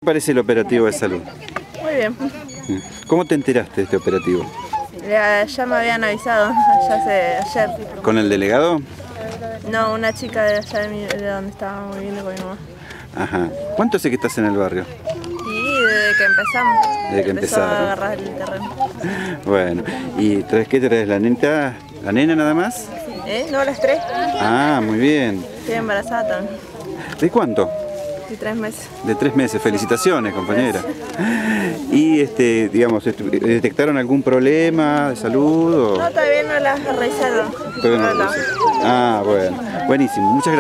parece el operativo de salud? Muy bien. ¿Cómo te enteraste de este operativo? Ya me habían avisado, ya hace ayer. ¿Con el delegado? No, una chica de allá de donde estábamos viviendo con mi mamá. Ajá. ¿Cuánto hace que estás en el barrio? Y desde que empezamos. Desde que empezó a empezaron. agarrar el terreno. Bueno, ¿y traes qué traes? ¿La nena? ¿La nena nada más? No, las 3. Ah, muy bien. Estoy embarazada también. ¿De cuánto? De 3 meses. De 3 meses. Felicitaciones, compañera. Y digamos, ¿detectaron algún problema de salud? No, todavía no las revisaron. Todavía no lo revisaron. Ah, bueno. Buenísimo. Muchas gracias.